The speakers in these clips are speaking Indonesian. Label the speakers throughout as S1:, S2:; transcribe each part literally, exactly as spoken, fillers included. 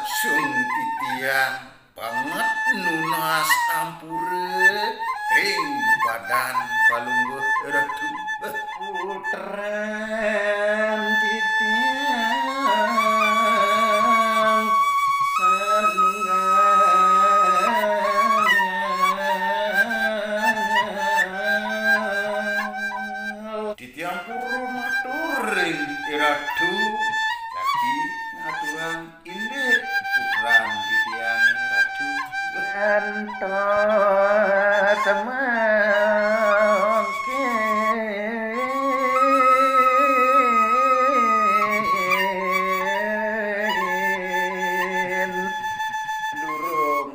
S1: Lajeng titiang banget nunas ampure ring badan palungguh ratu
S2: putren titiang sanunggal
S1: titiang purun matur ring ratu jadi ngaturan indir pukulan titiang ratu
S2: entos semangke durung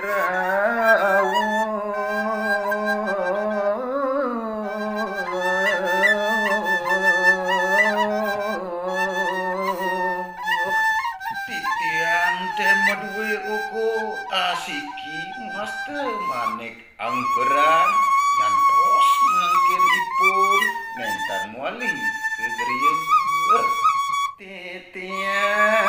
S2: rawuh
S1: titiang demot duwe uku asiki mas manik anggeran ngantos mangkinipun nentan muali kegeriyen
S2: titiang